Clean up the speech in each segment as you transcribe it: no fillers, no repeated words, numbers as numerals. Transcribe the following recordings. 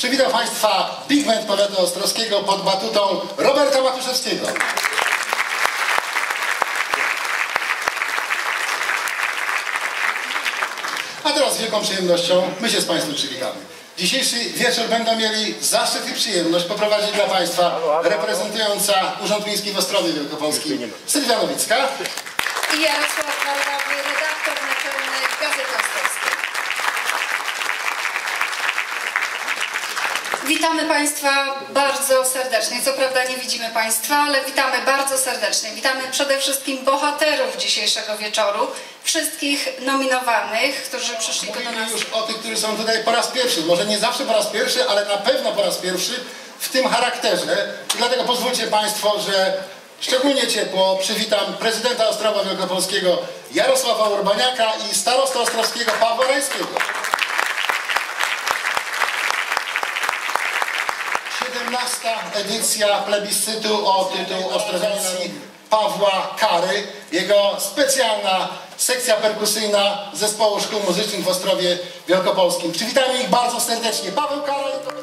Przywitam Państwa Big Band Powiatu Ostrowskiego pod batutą Roberta Matuszewskiego. A teraz z wielką przyjemnością my się z Państwem przywitamy. Dzisiejszy wieczór będą mieli zaszczyt i przyjemność poprowadzić dla Państwa reprezentująca Urząd Miejski w Ostrowie Wielkopolskim Sylwia Nowicka i Jarosław Warowy, redaktor naczelny Gazety Ostrowskiej. Witamy Państwa bardzo serdecznie. Co prawda nie widzimy Państwa, ale witamy bardzo serdecznie. Witamy przede wszystkim bohaterów dzisiejszego wieczoru, wszystkich nominowanych, którzy przyszli tu do nas. Już o tych, którzy są tutaj po raz pierwszy. Może nie zawsze po raz pierwszy, ale na pewno po raz pierwszy w tym charakterze. I dlatego pozwólcie Państwo, że szczególnie ciepło przywitam prezydenta Ostrowa Wielkopolskiego Jarosława Urbaniaka i starostę ostrowskiego Pawła Rajskiego. 17. edycja plebiscytu o tytuł Ostrowiański Pawła Kary. Jego specjalna sekcja perkusyjna Zespołu Szkół Muzycznych w Ostrowie Wielkopolskim. Przywitajmy ich bardzo serdecznie. Paweł Kara.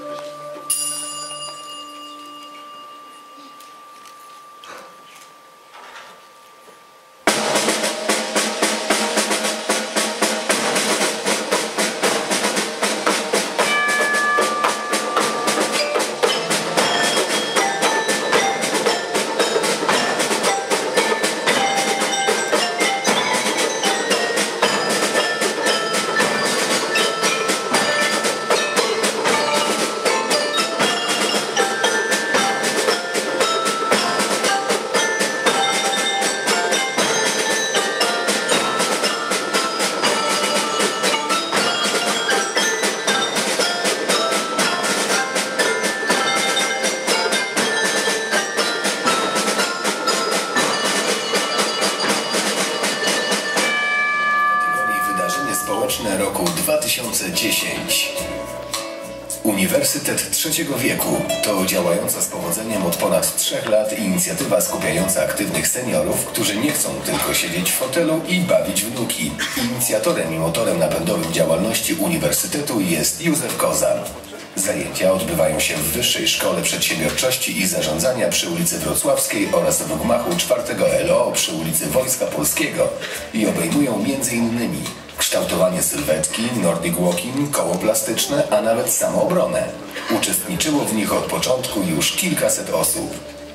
Roku 2010. Uniwersytet Trzeciego Wieku to działająca z powodzeniem od ponad 3 lat inicjatywa skupiająca aktywnych seniorów, którzy nie chcą tylko siedzieć w fotelu i bawić wnuki. Inicjatorem i motorem napędowym działalności Uniwersytetu jest Józef Kozan. Zajęcia odbywają się w Wyższej Szkole Przedsiębiorczości i Zarządzania przy ulicy Wrocławskiej oraz w gmachu 4 LO przy ulicy Wojska Polskiego i obejmują m.in. kształtowanie sylwetki, nordic walking, koło plastyczne, a nawet samoobronę. Uczestniczyło w nich od początku już kilkaset osób.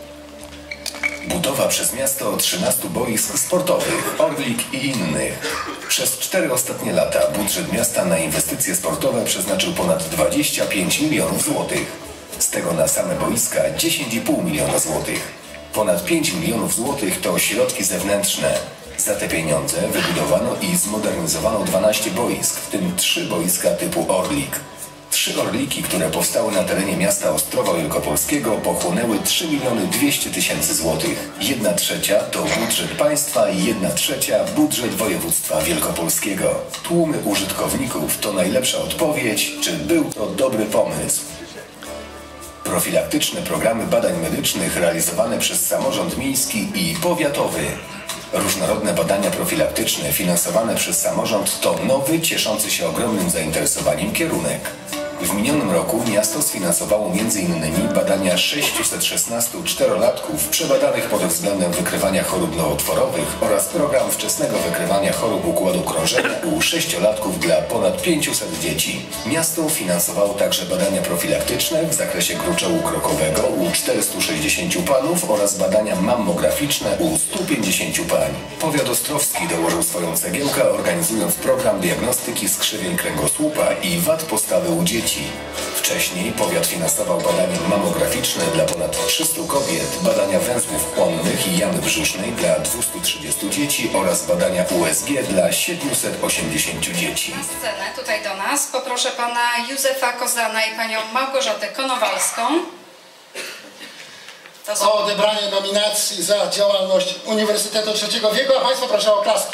Budowa przez miasto 13 boisk sportowych, Orlik i innych. Przez 4 ostatnie lata budżet miasta na inwestycje sportowe przeznaczył ponad 25 milionów złotych. Z tego na same boiska 10,5 miliona złotych. Ponad 5 milionów złotych to środki zewnętrzne. Za te pieniądze wybudowano i zmodernizowano 12 boisk, w tym 3 boiska typu Orlik. 3 Orliki, które powstały na terenie miasta Ostrowa Wielkopolskiego, pochłonęły 3 200 000 złotych. 1/3 to budżet państwa i 1/3 budżet województwa wielkopolskiego. Tłumy użytkowników to najlepsza odpowiedź, czy był to dobry pomysł. Profilaktyczne programy badań medycznych realizowane przez samorząd miejski i powiatowy. Różnorodne badania profilaktyczne finansowane przez samorząd to nowy, cieszący się ogromnym zainteresowaniem kierunek. W minionym roku miasto sfinansowało m.in. badania 616 czterolatków przebadanych pod względem wykrywania chorób nowotworowych oraz program wczesnego wykrywania chorób układu krążenia u 6-latków dla ponad 500 dzieci. Miasto finansowało także badania profilaktyczne w zakresie gruczołu krokowego u 460 panów oraz badania mammograficzne u 150 pań. Powiat ostrowski dołożył swoją cegiełkę, organizując program diagnostyki skrzywień kręgosłupa i wad postawy u dzieci. Wcześniej powiat finansował badania mammograficzne dla ponad 300 kobiet, badania węzłów płonnych i jamy brzusznej dla 230 dzieci oraz badania USG dla 780 dzieci. Na scenę tutaj do nas poproszę pana Józefa Kozana i panią Małgorzatę Konowalską. O odebranie nominacji za działalność Uniwersytetu Trzeciego Wieku, a Państwa proszę o oklaski.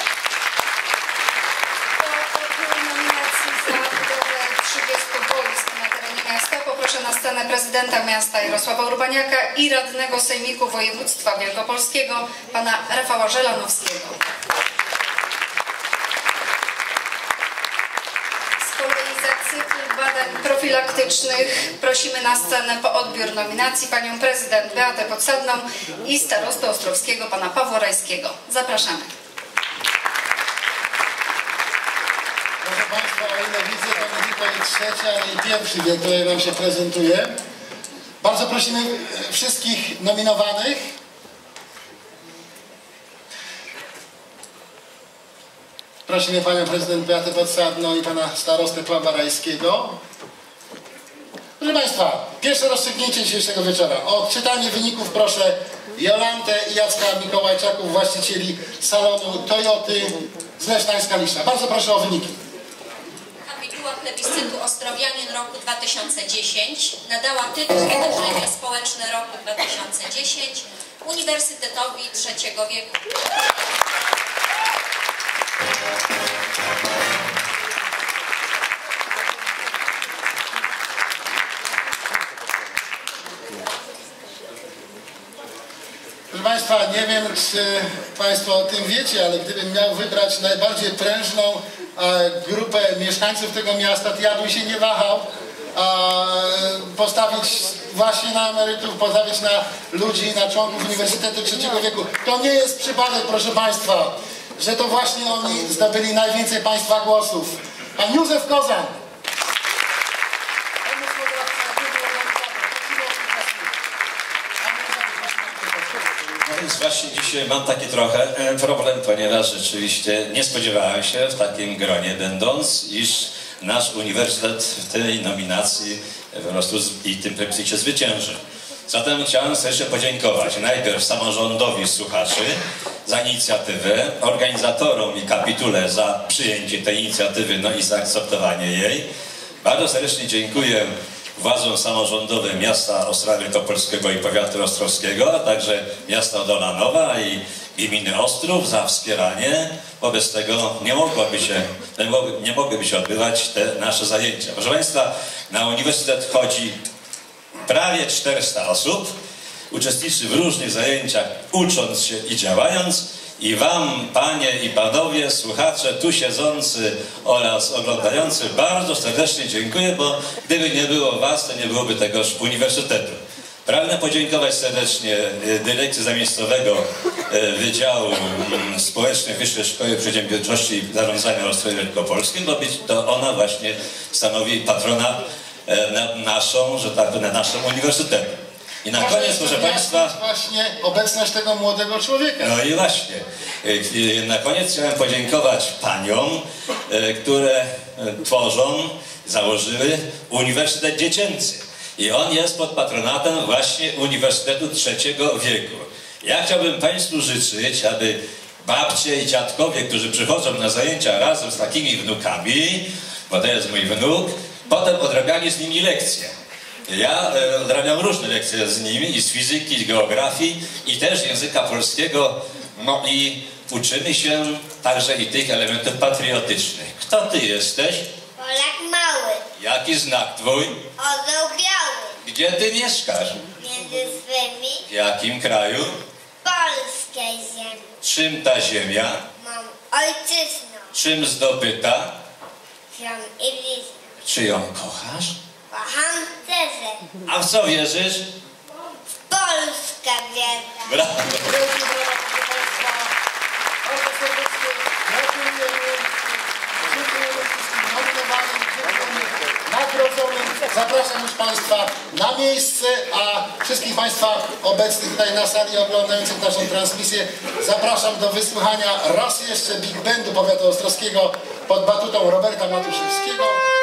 Poproszę na scenę prezydenta miasta Jarosława Urbaniaka i radnego Sejmiku Województwa Wielkopolskiego, pana Rafała Żelanowskiego. Z kolei za cykl badań profilaktycznych prosimy na scenę po odbiór nominacji panią prezydent Beatę Podsadną i starostę ostrowskiego pana Pawła Rajskiego. Zapraszamy. Proszę Państwa, o ile widzę, to nie tylko i trzecia, ale i pierwszy wiek, który nam się prezentuje. Bardzo prosimy wszystkich nominowanych. Prosimy panią prezydent Beatę Podsadną i pana starostę Pawła Rajskiego. Proszę Państwa, pierwsze rozstrzygnięcie dzisiejszego wieczora. O odczytanie wyników proszę Jolantę i Jacka Mikołajczaków, właścicieli salonu Toyoty z Lesznańska-Liszna. Bardzo proszę o wyniki. Kapituła plebiscytu Ostrowianin roku 2010 nadała tytuł Wydarzenie Społeczne roku 2010 Uniwersytetowi III wieku. Proszę Państwa, nie wiem, czy Państwo o tym wiecie, ale gdybym miał wybrać najbardziej prężną grupę mieszkańców tego miasta, to ja bym się nie wahał postawić właśnie na emerytów, postawić na ludzi, na członków Uniwersytetu III wieku. To nie jest przypadek, proszę Państwa, że to właśnie oni zdobyli najwięcej Państwa głosów. Pan Józef Kozan. No więc właśnie dzisiaj mam taki trochę problem, ponieważ rzeczywiście nie spodziewałem się w takim gronie będąc, iż nasz uniwersytet w tej nominacji po prostu i tym plebiscycie zwycięży. Zatem chciałem serdecznie podziękować najpierw samorządowi słuchaczy za inicjatywę, organizatorom i kapitule za przyjęcie tej inicjatywy, no i zaakceptowanie jej. Bardzo serdecznie dziękuję władzom samorządowym miasta Ostrowa Wielkopolskiego i powiatu ostrowskiego, a także miasta Dolanowa i gminy Ostrów za wspieranie. Wobec tego nie mogłyby się odbywać te nasze zajęcia. Proszę Państwa, na uniwersytet chodzi prawie 400 osób, uczestniczy w różnych zajęciach, ucząc się i działając. I Wam, Panie i Panowie, słuchacze, tu siedzący oraz oglądający, bardzo serdecznie dziękuję, bo gdyby nie było Was, to nie byłoby tegoż uniwersytetu. Pragnę podziękować serdecznie Dyrekcji Zamiejscowego Wydziału Społecznych Wyższej Szkoły Przedsiębiorczości i Zarządzania Ostrowi Wielkopolskim, bo to ona właśnie stanowi patrona naszą, że tak powiem, naszą uniwersytetu. I na koniec, proszę Państwa... Właśnie obecność tego młodego człowieka. No i właśnie. Na koniec chciałem podziękować paniom, które tworzą, założyły Uniwersytet Dziecięcy. I on jest pod patronatem właśnie Uniwersytetu III wieku. Ja chciałbym Państwu życzyć, aby babcie i dziadkowie, którzy przychodzą na zajęcia razem z takimi wnukami, bo to jest mój wnuk, potem odrabiali z nimi lekcje. Ja odrabiam różne lekcje z nimi, i z fizyki, i z geografii, i też języka polskiego, no i uczymy się także i tych elementów patriotycznych. Kto Ty jesteś? Polak mały. Jaki znak Twój? Orzeł biały. Gdzie Ty mieszkasz? Między swymi W jakim kraju? polskiej ziemi. Czym ta ziemia? Mam ojczyzną. Czym zdobyta? Ziom i bliźnią. Czy ją kochasz? Kocham Cezę. A w co wierzysz? W Polskę wierzę. Brawo! Bardzo serdecznie gratulujemy. Dziękujemy wszystkim nominowanym, dziękujemy nagrodzonym. Zapraszam już Państwa na miejsce, a wszystkich Państwa obecnych tutaj na sali oglądających naszą transmisję zapraszam do wysłuchania raz jeszcze Big Bandu Powiatu Ostrowskiego pod batutą Roberta Matuszewskiego.